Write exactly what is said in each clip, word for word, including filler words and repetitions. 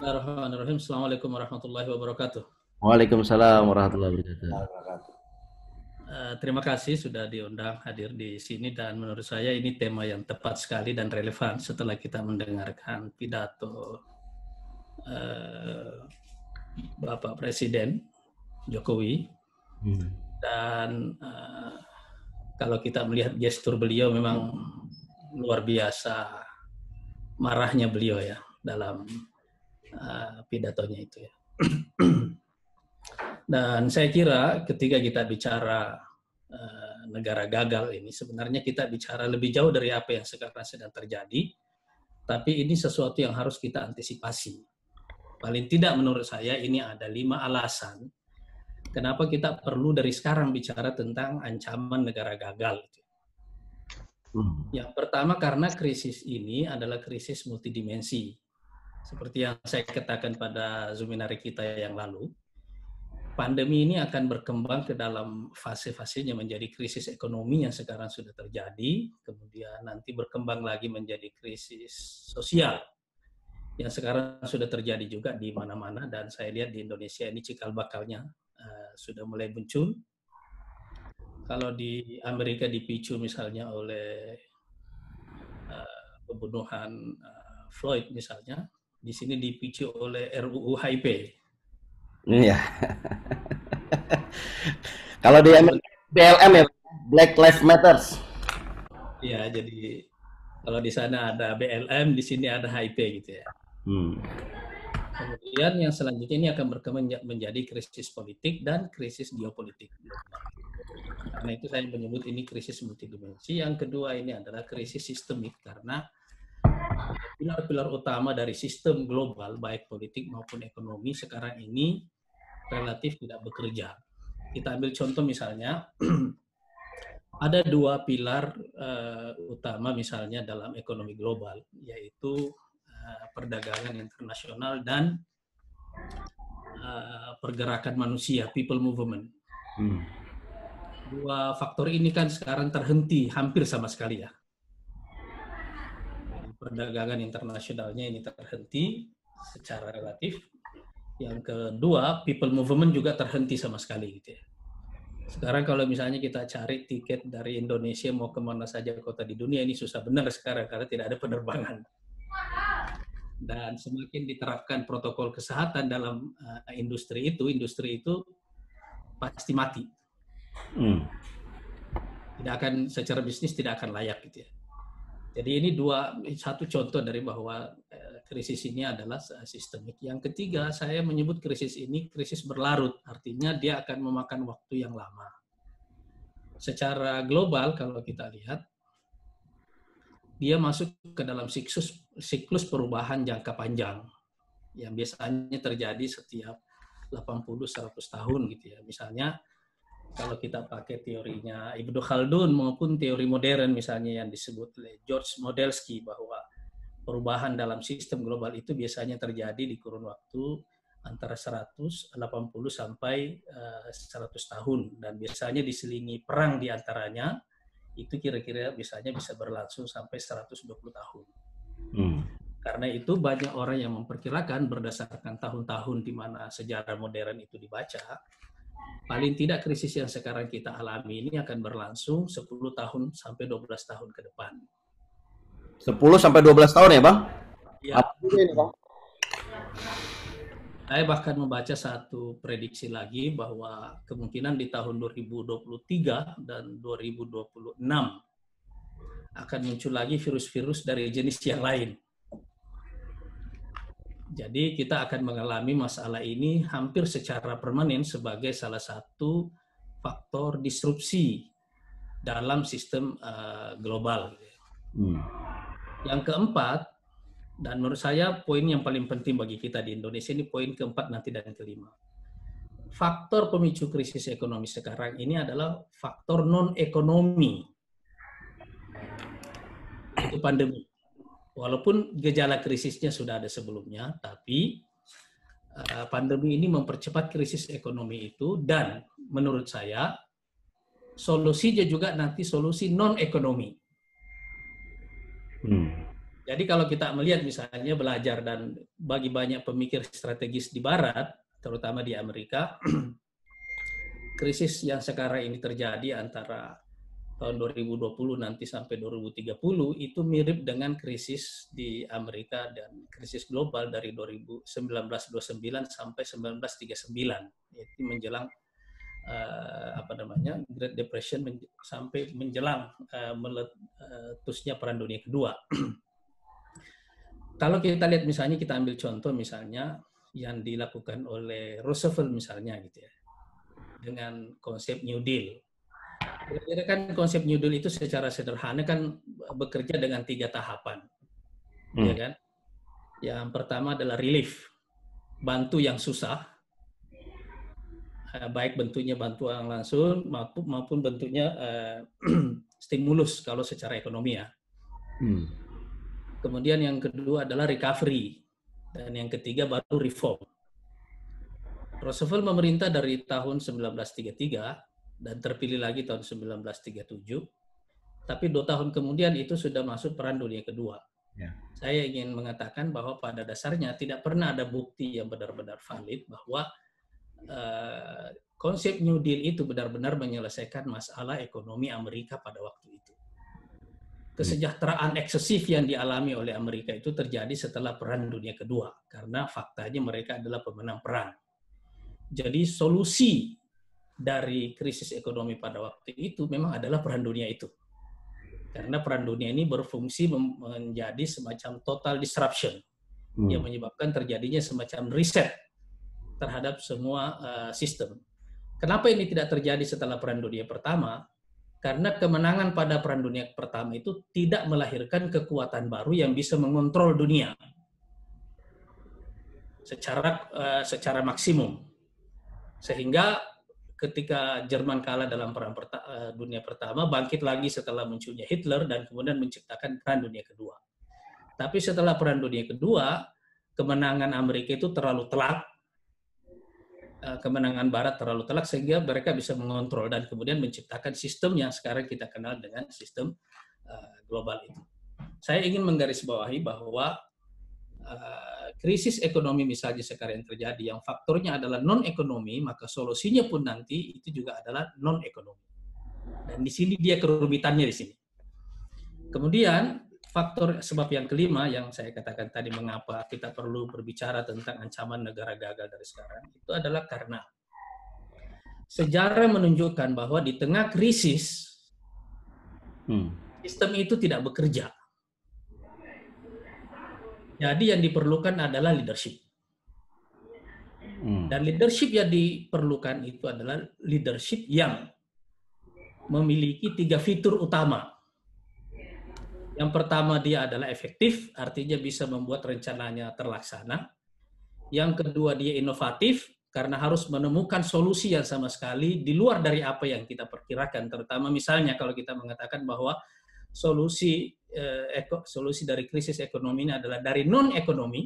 Bismillahirrahmanirrahim. Assalamualaikum warahmatullahi wabarakatuh. Waalaikumsalam warahmatullahi wabarakatuh. Uh, terima kasih sudah diundang hadir di sini dan menurut saya ini tema yang tepat sekali dan relevan setelah kita mendengarkan pidato uh, Bapak Presiden Jokowi. Hmm. Dan uh, kalau kita melihat gestur beliau memang luar biasa marahnya beliau ya dalam uh, pidatonya itu ya. Dan saya kira ketika kita bicara uh, negara gagal ini, sebenarnya kita bicara lebih jauh dari apa yang sekarang sedang terjadi, tapi ini sesuatu yang harus kita antisipasi. Paling tidak menurut saya ini ada lima alasan kenapa kita perlu dari sekarang bicara tentang ancaman negara gagal. Yang pertama karena krisis ini adalah krisis multidimensi. Seperti yang saya katakan pada Zuminari kita yang lalu, pandemi ini akan berkembang ke dalam fase-fasenya menjadi krisis ekonomi yang sekarang sudah terjadi, kemudian nanti berkembang lagi menjadi krisis sosial yang sekarang sudah terjadi juga di mana-mana, dan saya lihat di Indonesia ini cikal bakalnya uh, sudah mulai muncul. Kalau di Amerika dipicu misalnya oleh uh, pembunuhan uh, Floyd misalnya, di sini dipicu oleh R U U H I P. Iya. Kalau di B L M ya, Black Lives Matter. Iya, jadi kalau di sana ada B L M, di sini ada H I P gitu ya. Hmm. Kemudian yang selanjutnya ini akan berkembang menjadi krisis politik dan krisis geopolitik. Karena itu saya menyebut ini krisis multidimensi. Yang kedua ini adalah krisis sistemik, karena pilar-pilar utama dari sistem global, baik politik maupun ekonomi, sekarang ini relatif tidak bekerja. Kita ambil contoh misalnya, ada dua pilar uh, utama misalnya dalam ekonomi global, yaitu uh, perdagangan internasional dan uh, pergerakan manusia, people movement. Hmm. Dua faktor ini kan sekarang terhenti hampir sama sekali ya. Perdagangan internasionalnya ini terhenti secara relatif. Yang kedua, people movement juga terhenti sama sekali gitu ya. Sekarang kalau misalnya kita cari tiket dari Indonesia mau kemana saja kota di dunia, ini susah benar sekarang karena tidak ada penerbangan. Dan semakin diterapkan protokol kesehatan dalam uh, industri itu, industri itu pasti mati. Hmm. Tidak akan, secara bisnis tidak akan layak gitu ya. Jadi ini dua, satu contoh dari bahwa eh, krisis ini adalah sistemik. Yang ketiga, saya menyebut krisis ini krisis berlarut, artinya dia akan memakan waktu yang lama. Secara global kalau kita lihat, dia masuk ke dalam siklus, siklus perubahan jangka panjang, yang biasanya terjadi setiap delapan puluh sampai seratus tahun gitu ya. Misalnya, kalau kita pakai teorinya Ibnu Khaldun maupun teori modern misalnya yang disebut oleh George Modelsky, bahwa perubahan dalam sistem global itu biasanya terjadi di kurun waktu antara seratus delapan puluh sampai seratus tahun, dan biasanya diselingi perang di antaranya, itu kira-kira biasanya bisa berlangsung sampai seratus dua puluh tahun. Hmm. Karena itu banyak orang yang memperkirakan berdasarkan tahun-tahun di mana sejarah modern itu dibaca, paling tidak krisis yang sekarang kita alami ini akan berlangsung sepuluh tahun sampai dua belas tahun ke depan. sepuluh sampai dua belas tahun ya, Bang? Ya. Apa ini, Bang? Saya bahkan membaca satu prediksi lagi bahwa kemungkinan di tahun dua ribu dua puluh tiga dan dua ribu dua puluh enam akan muncul lagi virus-virus dari jenis yang lain. Jadi kita akan mengalami masalah ini hampir secara permanen sebagai salah satu faktor disrupsi dalam sistem uh, global. Hmm. Yang keempat, dan menurut saya poin yang paling penting bagi kita di Indonesia ini poin keempat nanti dan kelima. Faktor pemicu krisis ekonomi sekarang ini adalah faktor non-ekonomi. Itu pandemi. Walaupun gejala krisisnya sudah ada sebelumnya, tapi uh, pandemi ini mempercepat krisis ekonomi itu, dan menurut saya solusinya juga nanti solusi non-ekonomi. Hmm. Jadi kalau kita melihat misalnya belajar dan bagi banyak pemikir strategis di Barat, terutama di Amerika, krisis yang sekarang ini terjadi antara tahun dua ribu dua puluh nanti sampai dua ribu tiga puluh itu mirip dengan krisis di Amerika dan krisis global dari dua ribu sembilan belas dua puluh sembilan sampai seribu sembilan ratus tiga puluh sembilan, yaitu menjelang uh, apa namanya Great Depression men sampai menjelang uh, meletusnya Perang Dunia Kedua. Kalau kita lihat misalnya, kita ambil contoh misalnya yang dilakukan oleh Roosevelt misalnya gitu ya, dengan konsep New Deal. Kira-kira kan konsep New Deal itu secara sederhana kan bekerja dengan tiga tahapan, hmm. ya kan? Yang pertama adalah relief, bantu yang susah, baik bentuknya bantuan langsung maupun maupun bentuknya uh, stimulus kalau secara ekonomi ya. Hmm. Kemudian yang kedua adalah recovery, dan yang ketiga baru reform. Roosevelt memerintah dari tahun seribu sembilan ratus tiga puluh tiga dan terpilih lagi tahun seribu sembilan ratus tiga puluh tujuh, tapi dua tahun kemudian itu sudah masuk Perang Dunia Kedua. Ya. Saya ingin mengatakan bahwa pada dasarnya tidak pernah ada bukti yang benar-benar valid bahwa uh, konsep New Deal itu benar-benar menyelesaikan masalah ekonomi Amerika pada waktu itu. Kesejahteraan eksesif yang dialami oleh Amerika itu terjadi setelah Perang Dunia Kedua, karena faktanya mereka adalah pemenang perang. Jadi solusi dari krisis ekonomi pada waktu itu memang adalah Perang Dunia itu. Karena Perang Dunia ini berfungsi menjadi semacam total disruption, hmm. yang menyebabkan terjadinya semacam reset terhadap semua uh, sistem. Kenapa ini tidak terjadi setelah Perang Dunia Pertama? Karena kemenangan pada Perang Dunia Pertama itu tidak melahirkan kekuatan baru yang bisa mengontrol dunia secara uh, secara maksimum. Sehingga ketika Jerman kalah dalam Perang Dunia Pertama, bangkit lagi setelah munculnya Hitler dan kemudian menciptakan Perang Dunia Kedua. Tapi setelah Perang Dunia Kedua, kemenangan Amerika itu terlalu telak, kemenangan Barat terlalu telak sehingga mereka bisa mengontrol dan kemudian menciptakan sistem yang sekarang kita kenal dengan sistem global itu. Saya ingin menggarisbawahi bahwa Uh, krisis ekonomi misalnya sekarang yang terjadi, yang faktornya adalah non-ekonomi, maka solusinya pun nanti itu juga adalah non-ekonomi. Dan di sini dia kerumitannya di sini. Kemudian faktor sebab yang kelima yang saya katakan tadi mengapa kita perlu berbicara tentang ancaman negara gagal dari sekarang, itu adalah karena sejarah menunjukkan bahwa di tengah krisis hmm. sistem itu tidak bekerja. Jadi yang diperlukan adalah leadership. Dan leadership yang diperlukan itu adalah leadership yang memiliki tiga fitur utama. Yang pertama, dia adalah efektif, artinya bisa membuat rencananya terlaksana. Yang kedua, dia inovatif, karena harus menemukan solusi yang sama sekali di luar dari apa yang kita perkirakan. Terutama misalnya kalau kita mengatakan bahwa solusi eh, eko, solusi dari krisis ekonomi ini adalah dari non ekonomi,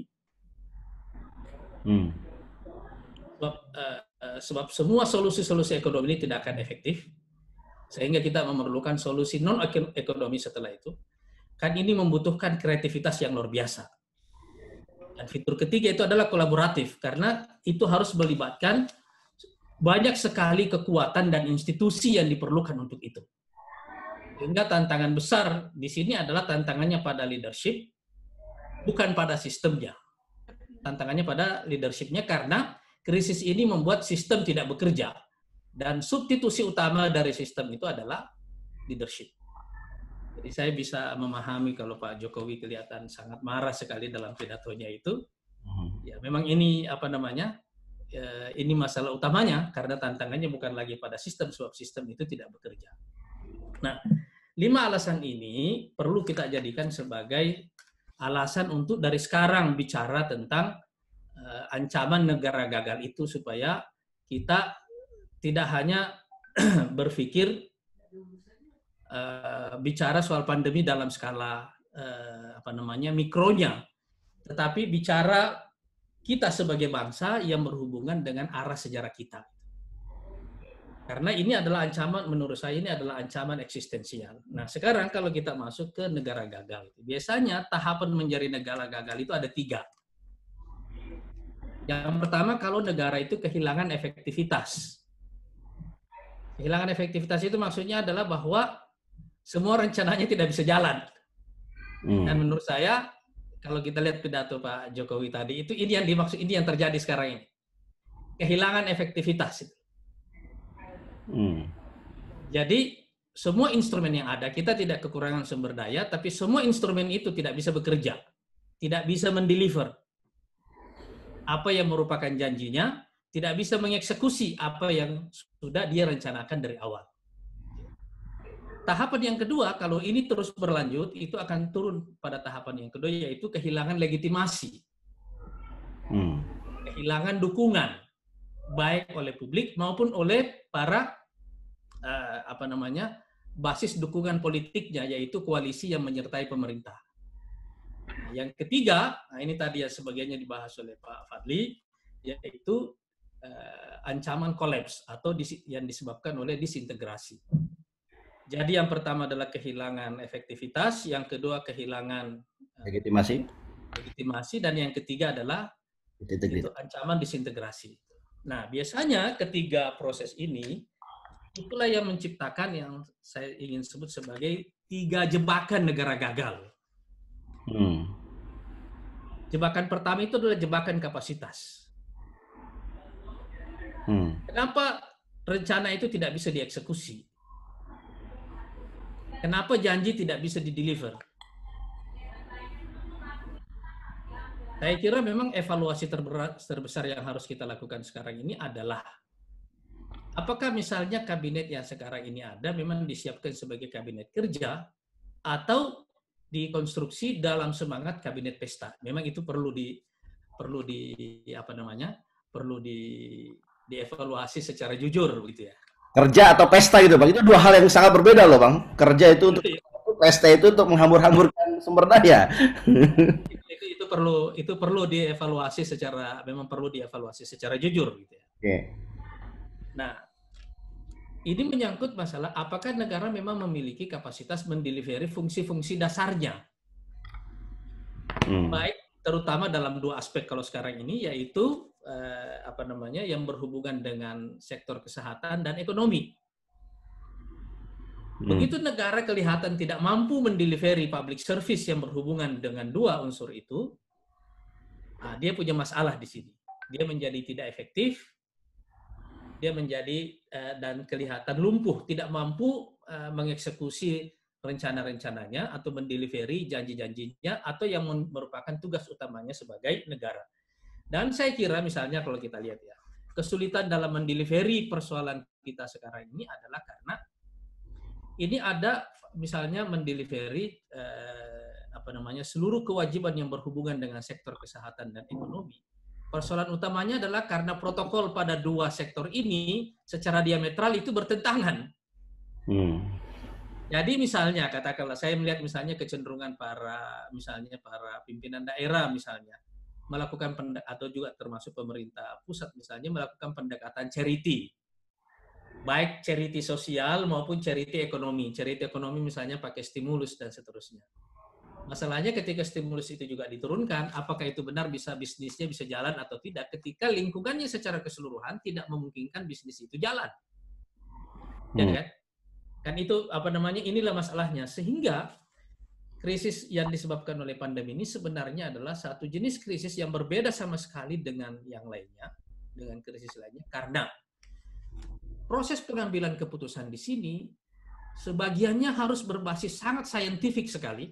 hmm. sebab, eh, sebab semua solusi-solusi ekonomi ini tidak akan efektif, sehingga kita memerlukan solusi non ekonomi setelah itu. Kan ini membutuhkan kreativitas yang luar biasa. Dan fitur ketiga itu adalah kolaboratif, karena itu harus melibatkan banyak sekali kekuatan dan institusi yang diperlukan untuk itu. Sehingga tantangan besar di sini adalah tantangannya pada leadership, bukan pada sistemnya. Tantangannya pada leadershipnya karena krisis ini membuat sistem tidak bekerja. Dan substitusi utama dari sistem itu adalah leadership. Jadi saya bisa memahami kalau Pak Jokowi kelihatan sangat marah sekali dalam pidatonya itu. Ya memang ini apa namanya, ya, ini masalah utamanya karena tantangannya bukan lagi pada sistem, sebab sistem itu tidak bekerja. Nah, lima alasan ini perlu kita jadikan sebagai alasan untuk dari sekarang bicara tentang uh, ancaman negara gagal itu, supaya kita tidak hanya berpikir uh, bicara soal pandemi dalam skala uh, apa namanya mikronya, tetapi bicara kita sebagai bangsa yang berhubungan dengan arah sejarah kita. Karena ini adalah ancaman, menurut saya ini adalah ancaman eksistensial. Nah, sekarang kalau kita masuk ke negara gagal, biasanya tahapan menjadi negara gagal itu ada tiga. Yang pertama, kalau negara itu kehilangan efektivitas. Kehilangan efektivitas itu maksudnya adalah bahwa semua rencananya tidak bisa jalan. Hmm. Dan menurut saya, kalau kita lihat pidato Pak Jokowi tadi, itu ini yang dimaksud, ini yang terjadi sekarang ini. Kehilangan efektivitas. Hmm. Jadi semua instrumen yang ada, kita tidak kekurangan sumber daya, tapi semua instrumen itu tidak bisa bekerja, tidak bisa mendeliver apa yang merupakan janjinya, tidak bisa mengeksekusi apa yang sudah dia rencanakan dari awal. Tahapan yang kedua, kalau ini terus berlanjut, itu akan turun pada tahapan yang kedua, yaitu kehilangan legitimasi, hmm. kehilangan dukungan, baik oleh publik maupun oleh para Uh, apa namanya basis dukungan politiknya, yaitu koalisi yang menyertai pemerintah. Nah, yang ketiga, nah ini tadi ya sebagiannya dibahas oleh Pak Fadli, yaitu uh, ancaman kolaps atau dis, yang disebabkan oleh disintegrasi. Jadi yang pertama adalah kehilangan efektivitas, yang kedua kehilangan uh, legitimasi, legitimasi, dan yang ketiga adalah itu ancaman disintegrasi. Nah, biasanya ketiga proses ini itulah yang menciptakan yang saya ingin sebut sebagai tiga jebakan negara gagal. Hmm. Jebakan pertama itu adalah jebakan kapasitas. Hmm. Kenapa rencana itu tidak bisa dieksekusi? Kenapa janji tidak bisa dideliver? Saya kira memang evaluasi terberat, terbesar yang harus kita lakukan sekarang ini adalah apakah misalnya kabinet yang sekarang ini ada memang disiapkan sebagai kabinet kerja atau dikonstruksi dalam semangat kabinet pesta? Memang itu perlu di perlu di apa namanya? perlu di dievaluasi secara jujur begitu ya. Kerja atau pesta gitu, Bang. Itu dua hal yang sangat berbeda loh, Bang. Kerja itu untuk pesta itu untuk menghambur-hamburkan sumber daya. itu, itu perlu itu perlu dievaluasi secara memang perlu dievaluasi secara jujur gitu ya. Oke. Okay. Nah, ini menyangkut masalah apakah negara memang memiliki kapasitas mendelivery fungsi-fungsi dasarnya. Hmm. Baik, terutama dalam dua aspek kalau sekarang ini, yaitu eh, apa namanya yang berhubungan dengan sektor kesehatan dan ekonomi. Hmm. Begitu negara kelihatan tidak mampu mendelivery public service yang berhubungan dengan dua unsur itu, nah, dia punya masalah di sini. Dia menjadi tidak efektif. Dia menjadi uh, dan kelihatan lumpuh, tidak mampu uh, mengeksekusi rencana-rencananya atau mendelivery janji-janjinya atau yang merupakan tugas utamanya sebagai negara. Dan saya kira misalnya kalau kita lihat ya, kesulitan dalam mendelivery persoalan kita sekarang ini adalah karena ini ada misalnya mendelivery uh, apa namanya seluruh kewajiban yang berhubungan dengan sektor kesehatan dan ekonomi. Persoalan utamanya adalah karena protokol pada dua sektor ini secara diametral itu bertentangan. Hmm. Jadi misalnya katakanlah saya melihat misalnya kecenderungan para misalnya para pimpinan daerah misalnya melakukan atau juga termasuk pemerintah pusat misalnya melakukan pendekatan charity. Baik charity sosial maupun charity ekonomi. Charity ekonomi misalnya pakai stimulus dan seterusnya. Masalahnya ketika stimulus itu juga diturunkan, apakah itu benar bisa bisnisnya bisa jalan atau tidak ketika lingkungannya secara keseluruhan tidak memungkinkan bisnis itu jalan. Hmm. Ya kan? Kan itu apa namanya inilah masalahnya sehingga krisis yang disebabkan oleh pandemi ini sebenarnya adalah satu jenis krisis yang berbeda sama sekali dengan yang lainnya, dengan krisis lainnya karena proses pengambilan keputusan di sini sebagiannya harus berbasis sangat saintifik sekali.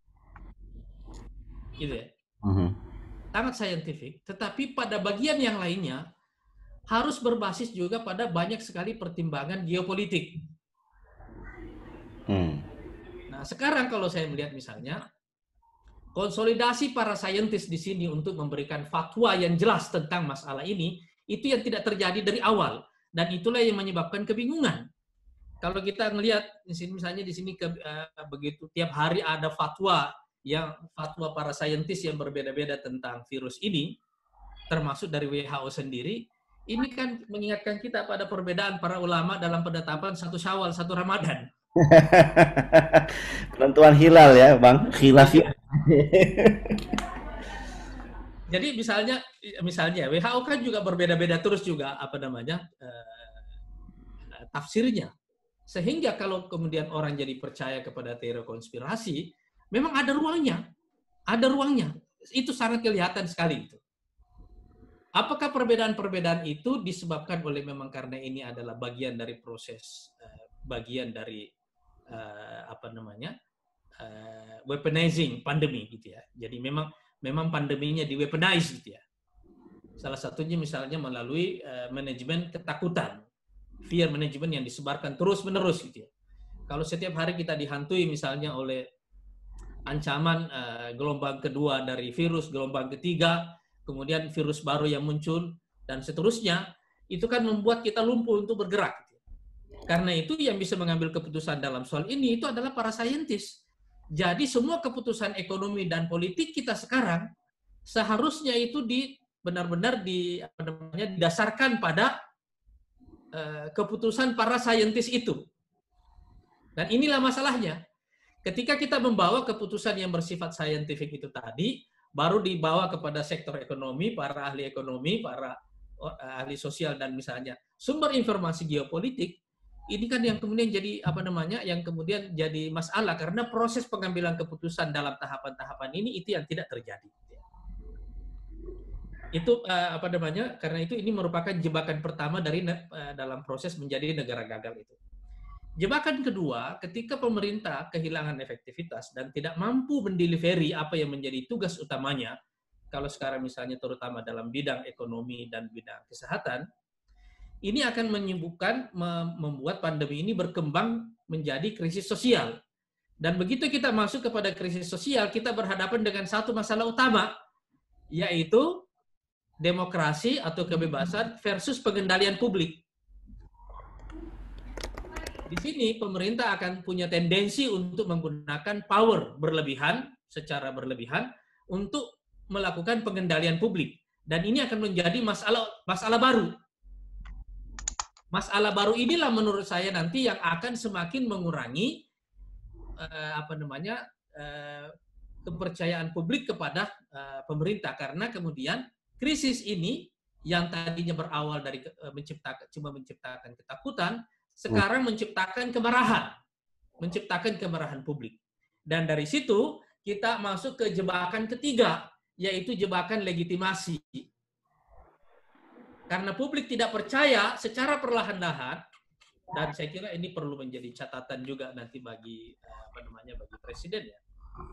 Gitu ya. Uh-huh. Sangat saintifik, tetapi pada bagian yang lainnya harus berbasis juga pada banyak sekali pertimbangan geopolitik. Hmm. Nah, sekarang kalau saya melihat misalnya konsolidasi para saintis di sini untuk memberikan fatwa yang jelas tentang masalah ini, itu yang tidak terjadi dari awal dan itulah yang menyebabkan kebingungan. Kalau kita melihat di sini misalnya di sini ke, uh, begitu tiap hari ada fatwa yang fatwa para saintis yang berbeda-beda tentang virus ini, termasuk dari W H O sendiri, ini kan mengingatkan kita pada perbedaan para ulama dalam penetapan satu Syawal, satu Ramadan. Penentuan hilal ya, Bang. Khilaf ya. Jadi misalnya, misalnya W H O kan juga berbeda-beda terus juga apa namanya eh, tafsirnya. Sehingga kalau kemudian orang jadi percaya kepada teori konspirasi, memang ada ruangnya, ada ruangnya. Itu sangat kelihatan sekali itu. Apakah perbedaan-perbedaan itu disebabkan oleh memang karena ini adalah bagian dari proses, eh, bagian dari eh, apa namanya uh, weaponizing pandemi gitu ya. Jadi memang memang pandeminya di weaponize gitu ya. Salah satunya misalnya melalui uh, manajemen ketakutan, fear management yang disebarkan terus-menerus gitu ya. Kalau setiap hari kita dihantui misalnya oleh ancaman uh, gelombang kedua dari virus, gelombang ketiga, kemudian virus baru yang muncul dan seterusnya, itu kan membuat kita lumpuh untuk bergerak. Karena itu yang bisa mengambil keputusan dalam soal ini itu adalah para saintis. Jadi semua keputusan ekonomi dan politik kita sekarang seharusnya itu di benar-benar di apa namanya didasarkan pada uh, keputusan para saintis itu. Dan inilah masalahnya. Ketika kita membawa keputusan yang bersifat saintifik itu tadi, baru dibawa kepada sektor ekonomi, para ahli ekonomi, para uh, ahli sosial dan misalnya sumber informasi geopolitik. Ini kan yang kemudian jadi apa namanya, yang kemudian jadi masalah karena proses pengambilan keputusan dalam tahapan-tahapan ini itu yang tidak terjadi. Itu uh, apa namanya? Karena itu ini merupakan jebakan pertama dari uh, dalam proses menjadi negara gagal itu. Jebakan kedua, ketika pemerintah kehilangan efektivitas dan tidak mampu mendelivery apa yang menjadi tugas utamanya, kalau sekarang misalnya terutama dalam bidang ekonomi dan bidang kesehatan, ini akan menyebabkan membuat pandemi ini berkembang menjadi krisis sosial. Dan begitu kita masuk kepada krisis sosial, kita berhadapan dengan satu masalah utama, yaitu demokrasi atau kebebasan versus pengendalian publik. Di sini pemerintah akan punya tendensi untuk menggunakan power berlebihan, secara berlebihan, untuk melakukan pengendalian publik. Dan ini akan menjadi masalah masalah baru. Masalah baru inilah menurut saya nanti yang akan semakin mengurangi eh, apa namanya eh, kepercayaan publik kepada eh, pemerintah karena kemudian krisis ini yang tadinya berawal dari eh, menciptakan cuma menciptakan ketakutan sekarang menciptakan kemarahan, menciptakan kemarahan publik. Dan dari situ kita masuk ke jebakan ketiga, yaitu jebakan legitimasi. Karena publik tidak percaya secara perlahan-lahan, dan saya kira ini perlu menjadi catatan juga nanti bagi apa namanya bagi presiden ya,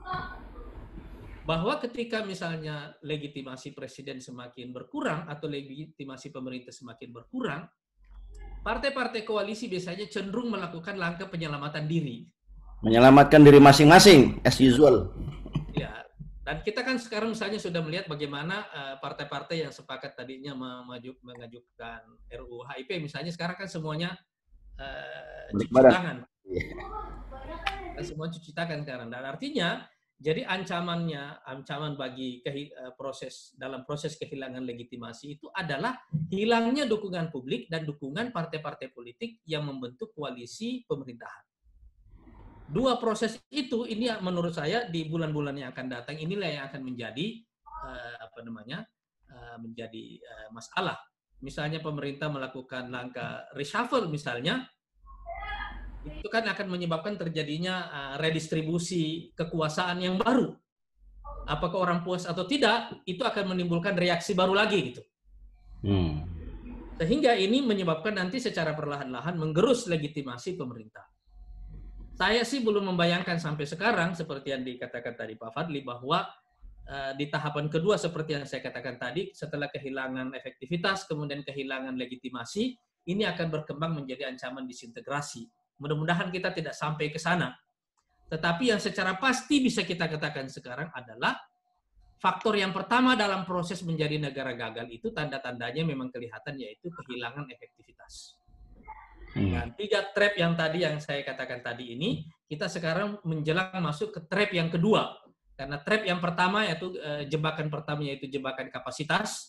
bahwa ketika misalnya legitimasi presiden semakin berkurang atau legitimasi pemerintah semakin berkurang, partai-partai koalisi biasanya cenderung melakukan langkah penyelamatan diri. Menyelamatkan diri masing-masing, as usual. Ya. Dan kita kan sekarang misalnya sudah melihat bagaimana uh, partai-partai yang sepakat tadinya memajuk, mengajukan R U U H I P misalnya sekarang kan semuanya uh, cuci tangan. Yeah. Semua cuci tangan sekarang. Dan artinya jadi ancamannya, ancaman bagi ke, uh, proses dalam proses kehilangan legitimasi itu adalah hilangnya dukungan publik dan dukungan partai-partai politik yang membentuk koalisi pemerintahan. Dua proses itu ini menurut saya di bulan-bulan yang akan datang inilah yang akan menjadi uh, apa namanya uh, menjadi uh, masalah. Misalnya pemerintah melakukan langkah reshuffle misalnya, itu kan akan menyebabkan terjadinya uh, redistribusi kekuasaan yang baru. Apakah orang puas atau tidak, itu akan menimbulkan reaksi baru lagi gitu. Hmm. Sehingga ini menyebabkan nanti secara perlahan-lahan menggerus legitimasi pemerintah. Saya sih belum membayangkan sampai sekarang seperti yang dikatakan tadi Pak Fadli bahwa uh, di tahapan kedua seperti yang saya katakan tadi setelah kehilangan efektivitas kemudian kehilangan legitimasi ini akan berkembang menjadi ancaman disintegrasi. Mudah-mudahan kita tidak sampai ke sana. Tetapi yang secara pasti bisa kita katakan sekarang adalah faktor yang pertama dalam proses menjadi negara gagal itu tanda-tandanya memang kelihatan yaitu kehilangan efektivitas. Dan tiga trap yang tadi yang saya katakan tadi ini, kita sekarang menjelang masuk ke trap yang kedua. Karena trap yang pertama yaitu eh, jebakan pertama yaitu jebakan kapasitas,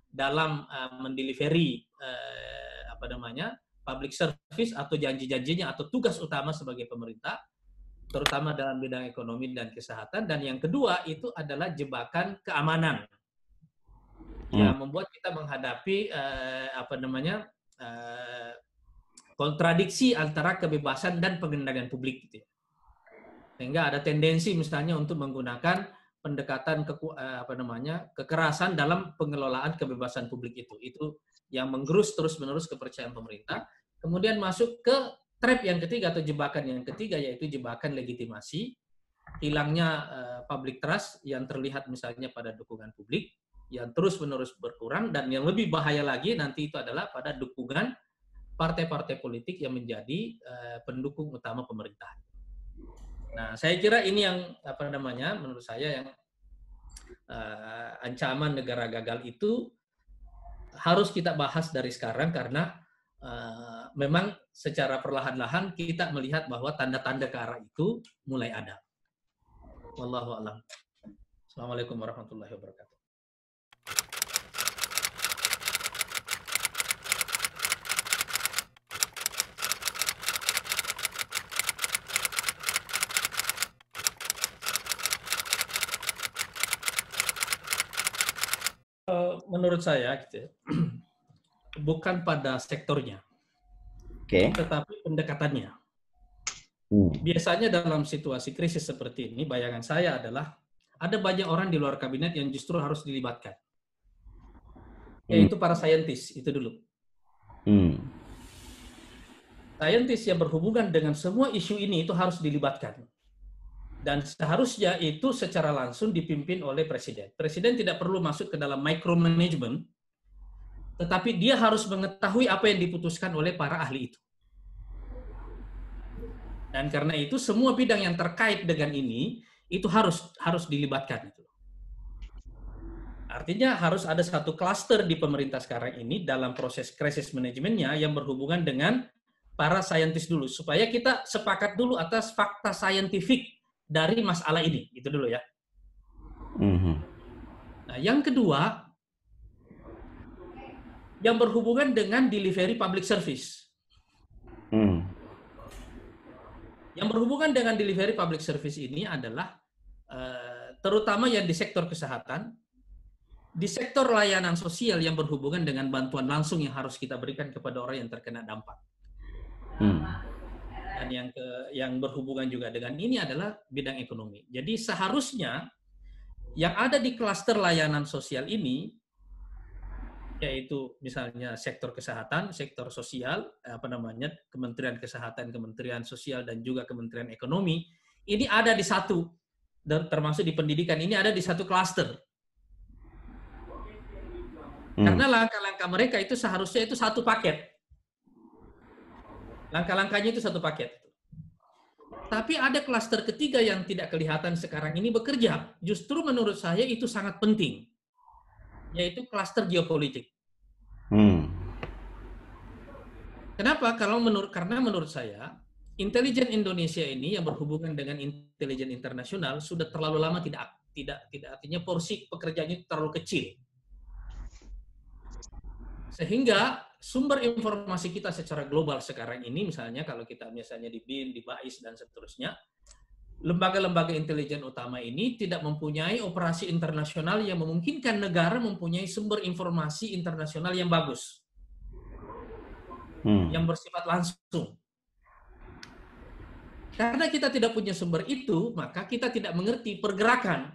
dalam uh, mendelivery uh, apa namanya public service atau janji-janjinya atau tugas utama sebagai pemerintah, terutama dalam bidang ekonomi dan kesehatan. Dan yang kedua itu adalah jebakan keamanan yang hmm. membuat kita menghadapi uh, apa namanya uh, kontradiksi antara kebebasan dan pengendalian publik, gitu ya. Sehingga ada tendensi misalnya untuk menggunakan pendekatan ke, apa namanya kekerasan dalam pengelolaan kebebasan publik itu. Itu yang menggerus terus-menerus kepercayaan pemerintah. Kemudian masuk ke trap yang ketiga atau jebakan yang ketiga, yaitu jebakan legitimasi. Hilangnya uh, public trust yang terlihat misalnya pada dukungan publik yang terus-menerus berkurang, dan yang lebih bahaya lagi nanti itu adalah pada dukungan partai-partai politik yang menjadi uh, pendukung utama pemerintah. Nah, saya kira ini yang apa namanya menurut saya yang uh, ancaman negara gagal itu harus kita bahas dari sekarang, karena uh, memang secara perlahan-lahan kita melihat bahwa tanda-tanda ke arah itu mulai ada. Wallahu a'lam. Assalamualaikum warahmatullahi wabarakatuh. Menurut saya, gitu, bukan pada sektornya, okay. tetapi pendekatannya. Hmm. Biasanya dalam situasi krisis seperti ini, bayangan saya adalah ada banyak orang di luar kabinet yang justru harus dilibatkan, hmm. yaitu para saintis itu dulu. Hmm. Saintis yang berhubungan dengan semua isu ini itu harus dilibatkan. Dan seharusnya itu secara langsung dipimpin oleh presiden. Presiden tidak perlu masuk ke dalam micromanagement, tetapi dia harus mengetahui apa yang diputuskan oleh para ahli itu. Dan karena itu semua bidang yang terkait dengan ini itu harus harus dilibatkan. Artinya harus ada satu klaster di pemerintah sekarang ini dalam proses krisis manajemennya yang berhubungan dengan para saintis dulu, supaya kita sepakat dulu atas fakta saintifik dari masalah ini, itu dulu ya. Mm-hmm. Nah, yang kedua, yang berhubungan dengan delivery public service. Mm. Yang berhubungan dengan delivery public service ini adalah uh, terutama yang di sektor kesehatan, di sektor layanan sosial yang berhubungan dengan bantuan langsung yang harus kita berikan kepada orang yang terkena dampak. Mm. Dan yang ke, yang berhubungan juga dengan ini adalah bidang ekonomi. Jadi seharusnya yang ada di klaster layanan sosial ini, yaitu misalnya sektor kesehatan, sektor sosial, apa namanya, Kementerian Kesehatan, Kementerian Sosial, dan juga Kementerian Ekonomi, ini ada di satu, dan termasuk di pendidikan ini ada di satu klaster. Hmm. Karena langkah-langkah mereka itu seharusnya itu satu paket. Langkah-langkahnya itu satu paket. Tapi ada klaster ketiga yang tidak kelihatan sekarang ini bekerja. Justru menurut saya itu sangat penting. Yaitu klaster geopolitik. Hmm. Kenapa? Kalau menurut karena menurut saya, intelijen Indonesia ini yang berhubungan dengan intelijen internasional sudah terlalu lama tidak tidak tidak artinya porsi pekerjaannya terlalu kecil. Sehingga sumber informasi kita secara global sekarang ini, misalnya kalau kita misalnya di B I N, di B A I S, dan seterusnya, lembaga-lembaga intelijen utama ini tidak mempunyai operasi internasional yang memungkinkan negara mempunyai sumber informasi internasional yang bagus, hmm. yang bersifat langsung. Karena kita tidak punya sumber itu, maka kita tidak mengerti pergerakan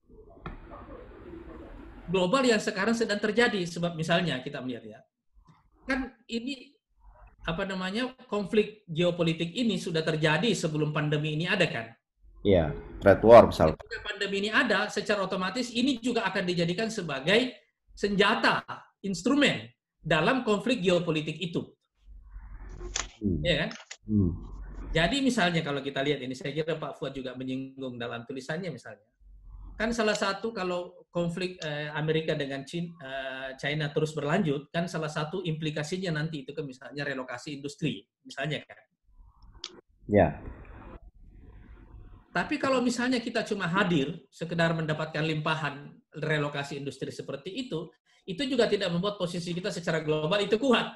global yang sekarang sedang terjadi. Sebab misalnya kita melihat ya, kan ini apa namanya konflik geopolitik ini sudah terjadi sebelum pandemi ini ada kan? Iya, trade war misalnya. Ketika pandemi ini ada, secara otomatis ini juga akan dijadikan sebagai senjata, instrumen dalam konflik geopolitik itu. Hmm. Ya kan? Hmm. Jadi misalnya kalau kita lihat ini, saya kira Pak Fuad juga menyinggung dalam tulisannya misalnya. Kan salah satu kalau konflik eh, Amerika dengan China, eh, China terus berlanjut, kan salah satu implikasinya nanti itu kan misalnya relokasi industri, misalnya kan. Ya. Tapi kalau misalnya kita cuma hadir, sekedar mendapatkan limpahan relokasi industri seperti itu, itu juga tidak membuat posisi kita secara global itu kuat.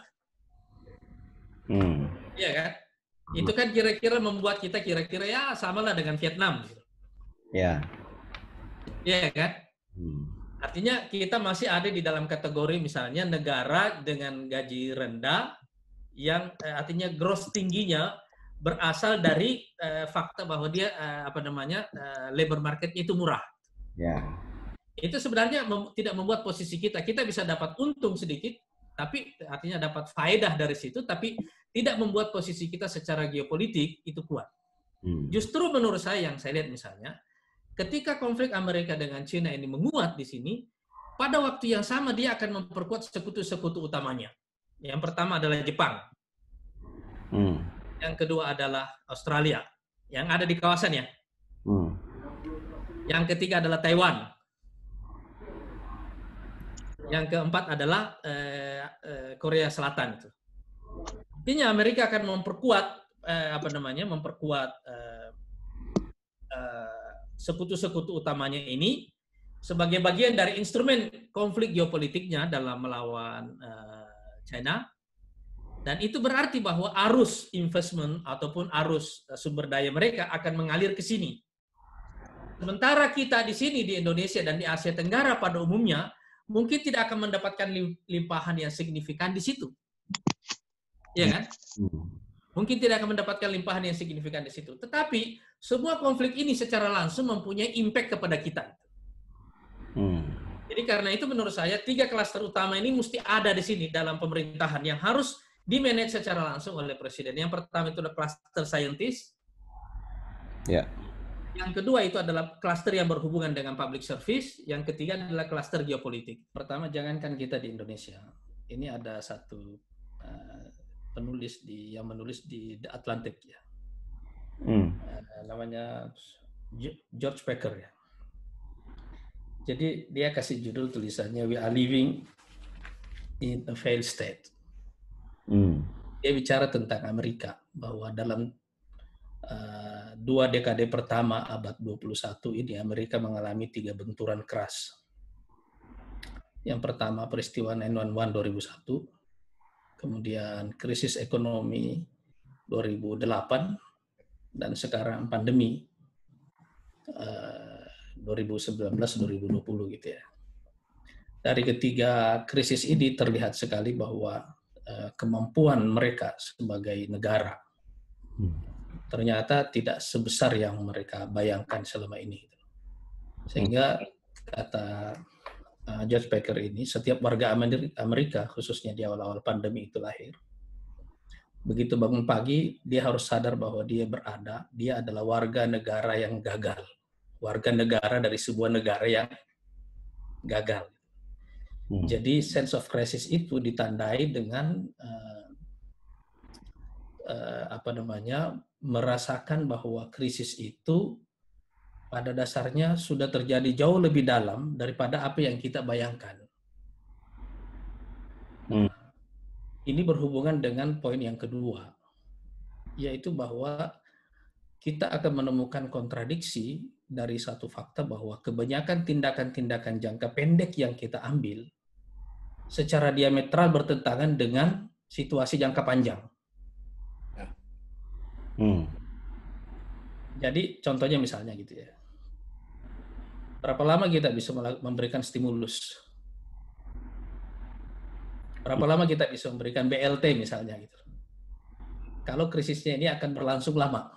Hmm. Iya kan? Itu kan kira-kira membuat kita kira-kira ya samalah dengan Vietnam. Ya. Iya kan? Hmm. Artinya kita masih ada di dalam kategori misalnya negara dengan gaji rendah yang eh, artinya gross tingginya berasal dari eh, fakta bahwa dia eh, apa namanya eh, labor market itu murah. Ya. Itu sebenarnya mem tidak membuat posisi kita kita bisa dapat untung sedikit, tapi artinya dapat faedah dari situ, tapi tidak membuat posisi kita secara geopolitik itu kuat. Hmm. Justru menurut saya yang saya lihat misalnya, ketika konflik Amerika dengan China ini menguat di sini, pada waktu yang sama dia akan memperkuat sekutu-sekutu utamanya. Yang pertama adalah Jepang. Hmm. Yang kedua adalah Australia, yang ada di kawasan ya. Hmm. Yang ketiga adalah Taiwan. Yang keempat adalah eh, eh, Korea Selatan. Itu. Artinya Amerika akan memperkuat eh, apa namanya, memperkuat eh, eh, sekutu-sekutu utamanya ini sebagai bagian dari instrumen konflik geopolitiknya dalam melawan uh, China. Dan itu berarti bahwa arus investment ataupun arus uh, sumber daya mereka akan mengalir ke sini. Sementara kita di sini di Indonesia dan di Asia Tenggara pada umumnya mungkin tidak akan mendapatkan limpahan yang signifikan di situ. Iya kan? Mungkin tidak akan mendapatkan limpahan yang signifikan di situ. Tetapi semua konflik ini secara langsung mempunyai impact kepada kita. Hmm. Jadi karena itu menurut saya tiga klaster utama ini mesti ada di sini dalam pemerintahan yang harus dimanage secara langsung oleh presiden. Yang pertama itu adalah klaster scientist. Ya. Yang kedua itu adalah klaster yang berhubungan dengan public service. Yang ketiga adalah klaster geopolitik. Pertama, jangankan kita di Indonesia. Ini ada satu uh, penulis di yang menulis di The Atlantic ya. Hmm. Uh, namanya George Packer ya. Jadi dia kasih judul tulisannya We Are Living in a Failed State. Hmm. Dia bicara tentang Amerika bahwa dalam uh, dua dekade pertama abad dua puluh satu ini Amerika mengalami tiga benturan keras. Yang pertama peristiwa nine one one dua ribu satu, kemudian krisis ekonomi dua ribu delapan, dan sekarang pandemi uh, dua ribu sembilan belas dua ribu dua puluh gitu ya. Dari ketiga krisis ini terlihat sekali bahwa uh, kemampuan mereka sebagai negara ternyata tidak sebesar yang mereka bayangkan selama ini. Sehingga kata uh, George Packer ini, setiap warga Amerika khususnya di awal-awal pandemi itu lahir, begitu bangun pagi dia harus sadar bahwa dia berada, dia adalah warga negara yang gagal. Warga negara dari sebuah negara yang gagal. Hmm. Jadi sense of crisis itu ditandai dengan uh, uh, apa namanya merasakan bahwa krisis itu pada dasarnya sudah terjadi jauh lebih dalam daripada apa yang kita bayangkan. Hmm. Ini berhubungan dengan poin yang kedua, yaitu bahwa kita akan menemukan kontradiksi dari satu fakta bahwa kebanyakan tindakan-tindakan jangka pendek yang kita ambil secara diametral bertentangan dengan situasi jangka panjang. Hmm. Jadi contohnya misalnya gitu ya. Berapa lama kita bisa memberikan stimulus? Berapa lama kita bisa memberikan B L T misalnya gitu. Kalau krisisnya ini akan berlangsung lama.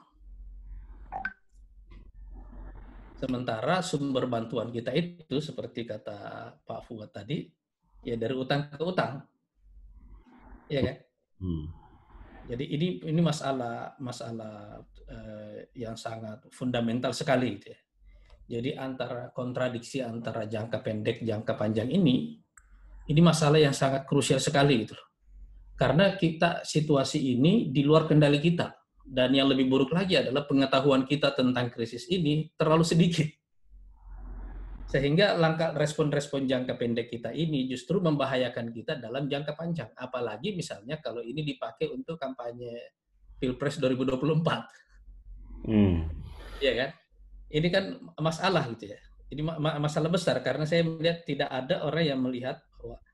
Sementara sumber bantuan kita itu seperti kata Pak Fuad tadi, ya dari utang ke utang, ya kan? Hmm. Jadi ini ini masalah masalah eh, yang sangat fundamental sekali, gitu ya. Jadi antara kontradiksi antara jangka pendek jangka panjang ini, ini masalah yang sangat krusial sekali, gitu. Karena kita situasi ini di luar kendali kita. Dan yang lebih buruk lagi adalah pengetahuan kita tentang krisis ini terlalu sedikit. Sehingga langkah respon-respon jangka pendek kita ini justru membahayakan kita dalam jangka panjang. Apalagi misalnya kalau ini dipakai untuk kampanye Pilpres dua ribu dua puluh empat. Hmm. Iya kan? Ini kan masalah gitu ya. Ini masalah besar karena saya melihat tidak ada orang yang melihat bahwa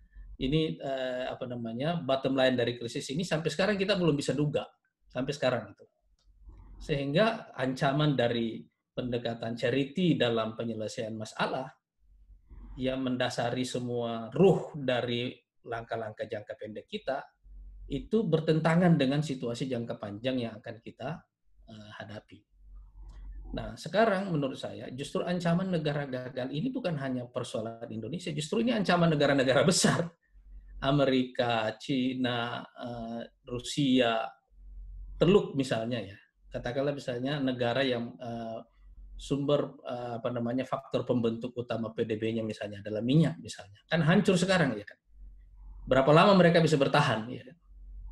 ini eh, apa namanya bottom line dari krisis ini sampai sekarang kita belum bisa duga sampai sekarang itu. Sehingga ancaman dari pendekatan charity dalam penyelesaian masalah yang mendasari semua ruh dari langkah-langkah jangka pendek kita itu bertentangan dengan situasi jangka panjang yang akan kita uh, hadapi. Nah, sekarang menurut saya justru ancaman negara gagal ini bukan hanya persoalan Indonesia, justru ini ancaman negara-negara besar. Amerika, Cina, uh, Rusia, Teluk misalnya ya. Katakanlah misalnya negara yang uh, sumber uh, apa namanya faktor pembentuk utama P D B-nya misalnya adalah minyak misalnya. Kan hancur sekarang ya kan. Berapa lama mereka bisa bertahan ya kan?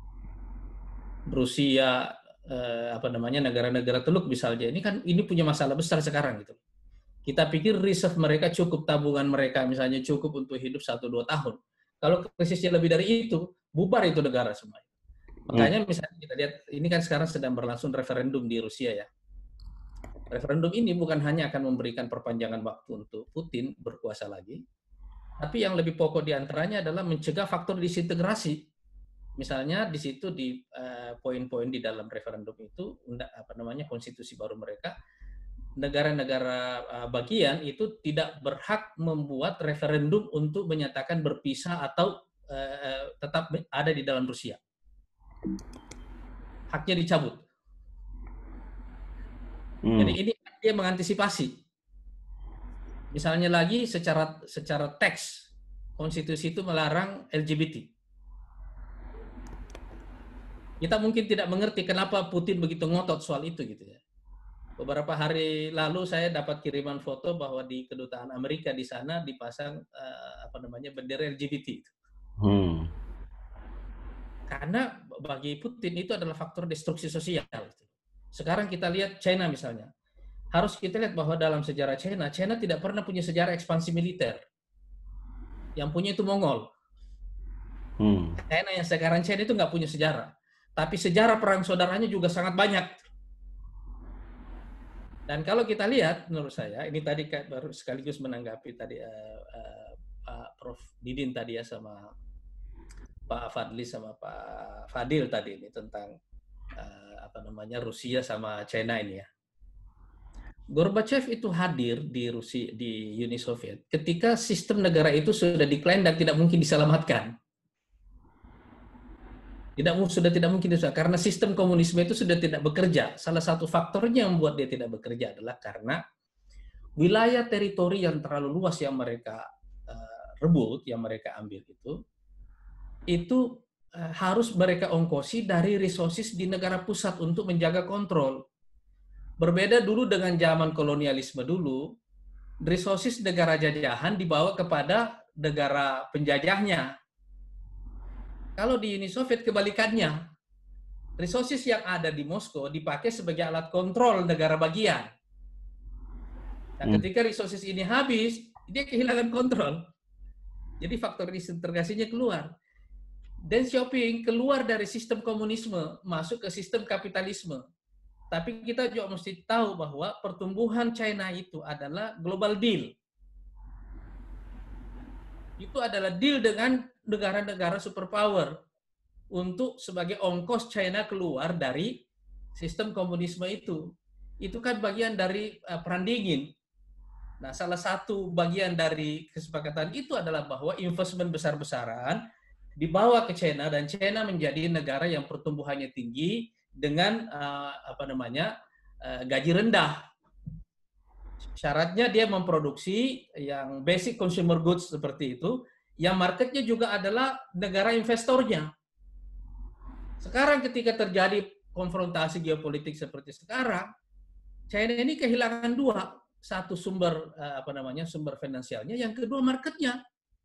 Rusia, eh, apa namanya negara-negara Teluk misalnya, ini kan ini punya masalah besar sekarang gitu. Kita pikir reserve mereka cukup, tabungan mereka misalnya cukup untuk hidup satu dua tahun. Kalau krisisnya lebih dari itu, bubar itu negara semua. Makanya misalnya kita lihat ini kan sekarang sedang berlangsung referendum di Rusia ya. Referendum ini bukan hanya akan memberikan perpanjangan waktu untuk Putin berkuasa lagi, tapi yang lebih pokok diantaranya adalah mencegah faktor disintegrasi. Misalnya di situ di uh, poin-poin di dalam referendum itu apa namanya konstitusi baru mereka, negara-negara uh, bagian itu tidak berhak membuat referendum untuk menyatakan berpisah atau uh, tetap ada di dalam Rusia. Haknya dicabut. Hmm. Jadi ini dia mengantisipasi. Misalnya lagi secara secara teks konstitusi itu melarang L G B T. Kita mungkin tidak mengerti kenapa Putin begitu ngotot soal itu gitu ya. Beberapa hari lalu saya dapat kiriman foto bahwa di kedutaan Amerika di sana dipasang uh, apa namanya bendera L G B T. Hmm. Karena bagi Putin itu adalah faktor destruksi sosial. Sekarang kita lihat China misalnya. Harus kita lihat bahwa dalam sejarah China, China tidak pernah punya sejarah ekspansi militer. Yang punya itu Mongol. Hmm. China yang sekarang China itu nggak punya sejarah. Tapi sejarah perang saudaranya juga sangat banyak. Dan kalau kita lihat, menurut saya, ini tadi baru sekaligus menanggapi tadi uh, uh, Pak Prof Didin tadi ya sama Pak Fadli sama Pak Fadil tadi ini tentang uh, apa namanya Rusia sama China ini ya. Gorbachev itu hadir di Rusia di Uni Soviet ketika sistem negara itu sudah decline dan tidak mungkin diselamatkan. Tidak sudah tidak mungkin bisa karena sistem komunisme itu sudah tidak bekerja. Salah satu faktornya yang membuat dia tidak bekerja adalah karena wilayah teritori yang terlalu luas yang mereka uh, rebut, yang mereka ambil itu, itu uh, harus mereka ongkosi dari resources di negara pusat untuk menjaga kontrol. Berbeda dulu dengan zaman kolonialisme dulu, resources negara jajahan dibawa kepada negara penjajahnya. Kalau di Uni Soviet kebalikannya, resources yang ada di Moskow dipakai sebagai alat kontrol negara bagian. Nah, ketika resources ini habis, dia kehilangan kontrol. Jadi faktor disintegrasinya keluar. Deng Xiaoping keluar dari sistem komunisme, masuk ke sistem kapitalisme. Tapi kita juga mesti tahu bahwa pertumbuhan China itu adalah global deal. Itu adalah deal dengan negara-negara superpower untuk sebagai ongkos China keluar dari sistem komunisme itu. Itu kan bagian dari uh, perang dingin. Nah, salah satu bagian dari kesepakatan itu adalah bahwa investment besar-besaran dibawa ke China dan China menjadi negara yang pertumbuhannya tinggi dengan uh, apa namanya uh, gaji rendah. Syaratnya dia memproduksi yang basic consumer goods seperti itu, yang marketnya juga adalah negara investornya. Sekarang ketika terjadi konfrontasi geopolitik seperti sekarang, China ini kehilangan dua, satu sumber apa namanya sumber finansialnya, yang kedua marketnya.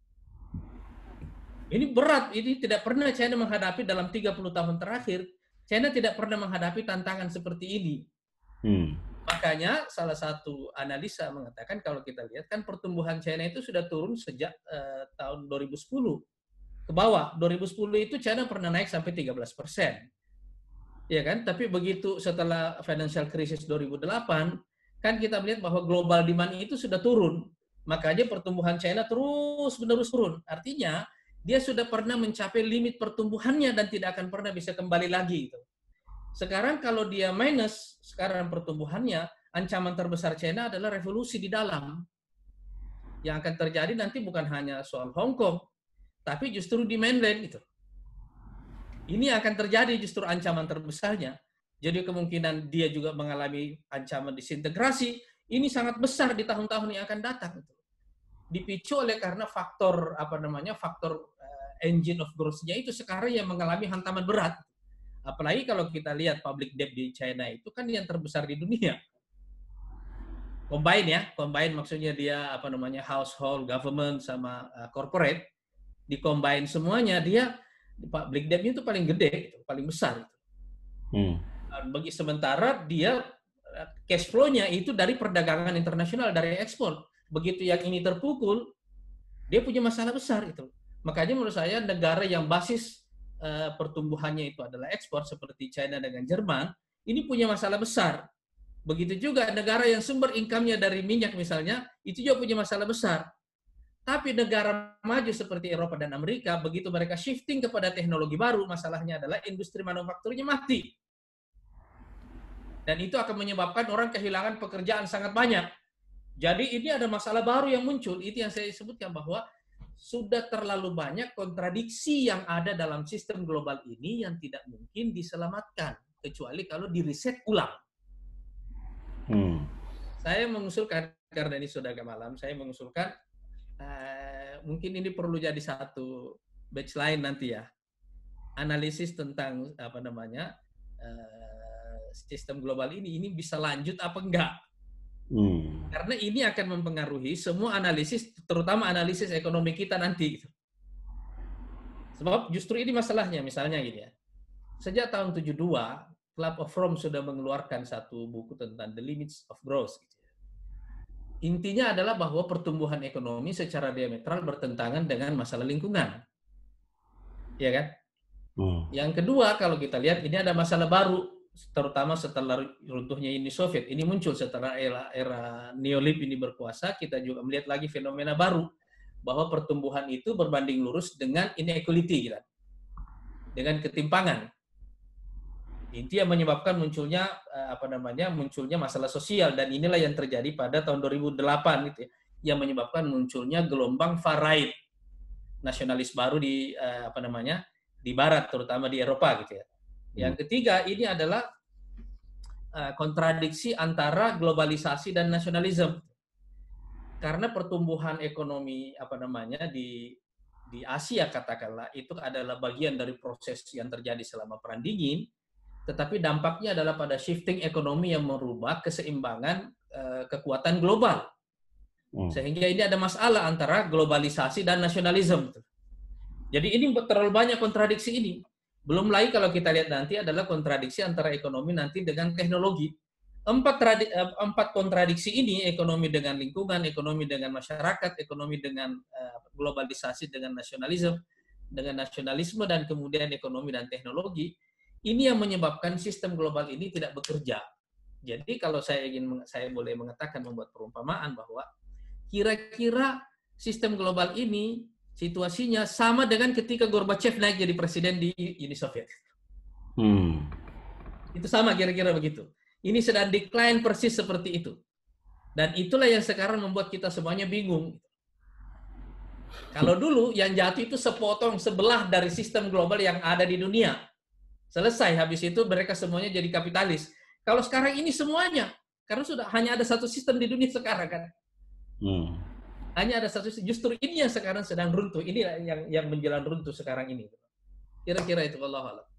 Ini berat, ini tidak pernah China menghadapi dalam tiga puluh tahun terakhir. China tidak pernah menghadapi tantangan seperti ini. Hmm. Makanya salah satu analisa mengatakan kalau kita lihat kan pertumbuhan China itu sudah turun sejak uh, tahun dua ribu sepuluh ke bawah. dua ribu sepuluh itu China pernah naik sampai tiga belas persen. Ya kan? Tapi begitu setelah financial crisis dua ribu delapan kan kita melihat bahwa global demand itu sudah turun. Makanya pertumbuhan China terus menerus turun. Artinya dia sudah pernah mencapai limit pertumbuhannya dan tidak akan pernah bisa kembali lagi. Gitu. Sekarang kalau dia minus, sekarang pertumbuhannya, ancaman terbesar China adalah revolusi di dalam. Yang akan terjadi nanti bukan hanya soal Hong Kong, tapi justru di mainland. Gitu. Ini akan terjadi justru ancaman terbesarnya. Jadi kemungkinan dia juga mengalami ancaman disintegrasi. Ini sangat besar di tahun-tahun yang akan datang. Dipicu oleh karena faktor apa namanya faktor uh, engine of growth-nya itu sekarang yang mengalami hantaman berat. Apalagi kalau kita lihat public debt di China itu kan yang terbesar di dunia. Combine ya, combine maksudnya dia apa namanya household, government sama uh, corporate, di combine semuanya dia public debt-nya itu paling gede, itu, paling besar. Itu. Hmm. Bagi sementara dia cash flow-nya itu dari perdagangan internasional, dari ekspor. Begitu yang ini terpukul, dia punya masalah besar itu. Makanya menurut saya negara yang basis uh, pertumbuhannya itu adalah ekspor seperti China dengan Jerman, ini punya masalah besar. Begitu juga negara yang sumber income-nya dari minyak misalnya, itu juga punya masalah besar. Tapi negara maju seperti Eropa dan Amerika, begitu mereka shifting kepada teknologi baru, masalahnya adalah industri manufakturnya mati. Dan itu akan menyebabkan orang kehilangan pekerjaan sangat banyak. Jadi ini ada masalah baru yang muncul. Itu yang saya sebutkan bahwa sudah terlalu banyak kontradiksi yang ada dalam sistem global ini yang tidak mungkin diselamatkan. Kecuali kalau di-reset ulang. Hmm. Saya mengusulkan, karena ini sudah agak malam, saya mengusulkan uh, mungkin ini perlu jadi satu batch lain nanti ya. Analisis tentang apa namanya uh, sistem global ini, ini bisa lanjut apa enggak. Hmm. Karena ini akan mempengaruhi semua analisis, terutama analisis ekonomi kita nanti. Sebab justru ini masalahnya, misalnya gini ya. Sejak tahun tujuh puluh dua, Club of Rome sudah mengeluarkan satu buku tentang The Limits of Growth. Intinya adalah bahwa pertumbuhan ekonomi secara diametral bertentangan dengan masalah lingkungan. Ya kan? Hmm. Yang kedua, kalau kita lihat ini ada masalah baru, terutama setelah runtuhnya Uni Soviet. Ini muncul setelah era, era Neolib ini berkuasa, kita juga melihat lagi fenomena baru, bahwa pertumbuhan itu berbanding lurus dengan inequality, gitu. Dengan ketimpangan. Itu yang menyebabkan munculnya apa namanya munculnya masalah sosial, dan inilah yang terjadi pada tahun dua ribu delapan gitu ya, yang menyebabkan munculnya gelombang far right nasionalis baru di apa namanya di barat, terutama di Eropa gitu ya. Yang ketiga ini adalah kontradiksi antara globalisasi dan nasionalisme, karena pertumbuhan ekonomi apa namanya di di Asia katakanlah itu adalah bagian dari proses yang terjadi selama Perang Dingin. Tetapi dampaknya adalah pada shifting ekonomi yang merubah keseimbangan uh, kekuatan global. Hmm. Sehingga ini ada masalah antara globalisasi dan nasionalisme. Jadi ini terlalu banyak kontradiksi ini. Belum lagi kalau kita lihat nanti adalah kontradiksi antara ekonomi nanti dengan teknologi. Empat, empat kontradiksi ini, ekonomi dengan lingkungan, ekonomi dengan masyarakat, ekonomi dengan uh, globalisasi, dengan nasionalisme, dengan nasionalisme, dan kemudian ekonomi dan teknologi. Ini yang menyebabkan sistem global ini tidak bekerja. Jadi kalau saya ingin, saya boleh mengatakan, membuat perumpamaan bahwa kira-kira sistem global ini situasinya sama dengan ketika Gorbachev naik jadi presiden di Uni Soviet. Hmm. Itu sama kira-kira begitu. Ini sedang decline persis seperti itu. Dan itulah yang sekarang membuat kita semuanya bingung. Kalau dulu yang jatuh itu sepotong sebelah dari sistem global yang ada di dunia. Selesai, habis itu mereka semuanya jadi kapitalis. Kalau sekarang ini semuanya, karena sudah hanya ada satu sistem di dunia sekarang kan. Hmm. Hanya ada satu, justru ini yang sekarang sedang runtuh. Ini yang yang menjelang runtuh sekarang ini. Kira-kira itu, wallahu a'lam.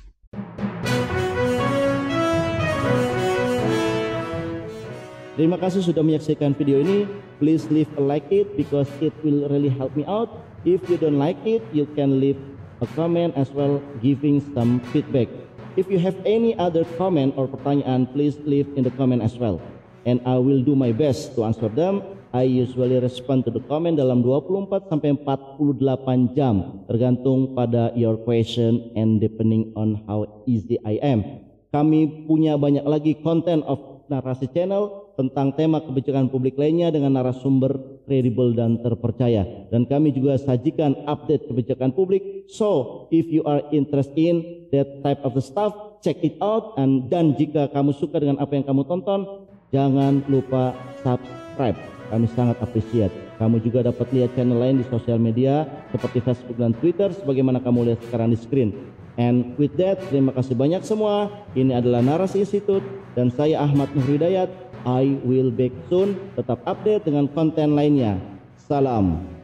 Terima kasih sudah menyaksikan video ini. Please leave a like it because it will really help me out. If you don't like it, you can leave a comment as well, giving some feedback. If you have any other comment or pertanyaan, please leave in the comment as well, and I will do my best to answer them. I usually respond to the comment dalam dua puluh empat sampai empat puluh delapan jam, tergantung pada your question and depending on how easy I am. Kami punya banyak lagi konten of Narasi Channel tentang tema kebijakan publik lainnya dengan narasumber kredibel dan terpercaya. Dan kami juga sajikan update kebijakan publik. So, if you are interested in that type of the stuff, check it out. And, dan jika kamu suka dengan apa yang kamu tonton, jangan lupa subscribe. Kami sangat appreciate. Kamu juga dapat lihat channel lain di sosial media seperti Facebook dan Twitter sebagaimana kamu lihat sekarang di screen. And with that, terima kasih banyak semua. Ini adalah Narasi Institute dan saya Ahmad Nur Hidayat. I will back soon. Tetap update dengan konten lainnya. Salam.